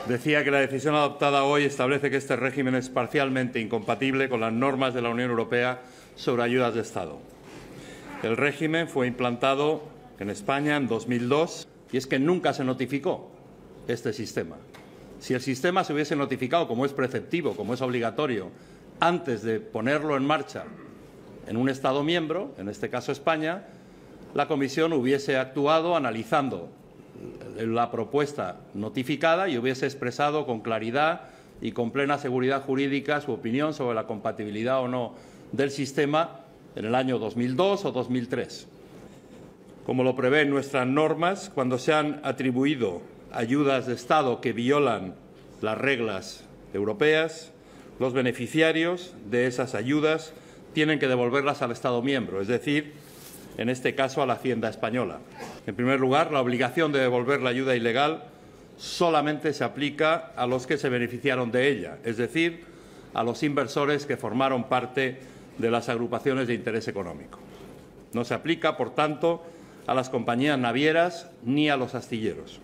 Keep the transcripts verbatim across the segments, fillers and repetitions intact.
Decía que la decisión adoptada hoy establece que este régimen es parcialmente incompatible con las normas de la Unión Europea sobre ayudas de Estado. El régimen fue implantado en España en dos mil dos y es que nunca se notificó este sistema. Si el sistema se hubiese notificado, como es preceptivo, como es obligatorio, antes de ponerlo en marcha en un Estado miembro, en este caso España, la Comisión hubiese actuado analizando la propuesta notificada y hubiese expresado con claridad y con plena seguridad jurídica su opinión sobre la compatibilidad o no del sistema en el año dos mil dos o dos mil tres. Como lo prevén nuestras normas, cuando se han atribuido ayudas de Estado que violan las reglas europeas, los beneficiarios de esas ayudas tienen que devolverlas al Estado miembro, es decir, en este caso a la Hacienda española. En primer lugar, la obligación de devolver la ayuda ilegal solamente se aplica a los que se beneficiaron de ella, es decir, a los inversores que formaron parte de las agrupaciones de interés económico. No se aplica, por tanto, a las compañías navieras ni a los astilleros.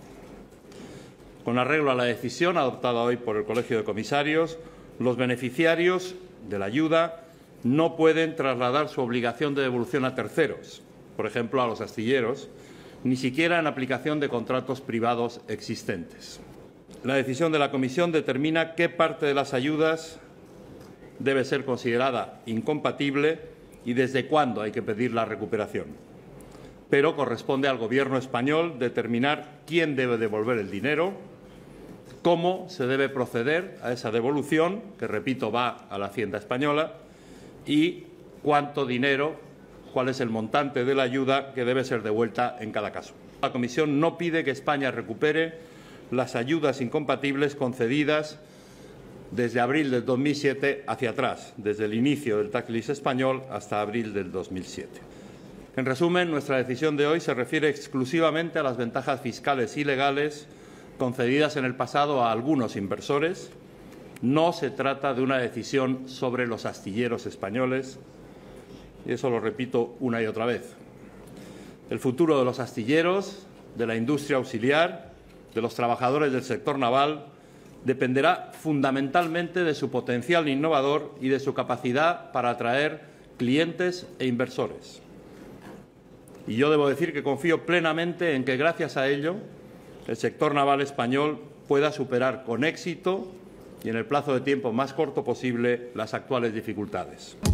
Con arreglo a la decisión adoptada hoy por el Colegio de Comisarios, los beneficiarios de la ayuda no pueden trasladar su obligación de devolución a terceros, por ejemplo, a los astilleros, ni siquiera en aplicación de contratos privados existentes. La decisión de la Comisión determina qué parte de las ayudas debe ser considerada incompatible y desde cuándo hay que pedir la recuperación. Pero corresponde al Gobierno español determinar quién debe devolver el dinero, cómo se debe proceder a esa devolución, que, repito, va a la Hacienda española, y cuánto dinero, cuál es el montante de la ayuda que debe ser devuelta en cada caso. La Comisión no pide que España recupere las ayudas incompatibles concedidas desde abril del dos mil siete hacia atrás, desde el inicio del tax lease español hasta abril del dos mil siete. En resumen, nuestra decisión de hoy se refiere exclusivamente a las ventajas fiscales y legales concedidas en el pasado a algunos inversores. No se trata de una decisión sobre los astilleros españoles, y eso lo repito una y otra vez. El futuro de los astilleros, de la industria auxiliar, de los trabajadores del sector naval, dependerá fundamentalmente de su potencial innovador y de su capacidad para atraer clientes e inversores. Y yo debo decir que confío plenamente en que, gracias a ello, el sector naval español pueda superar con éxito y en el plazo de tiempo más corto posible las actuales dificultades.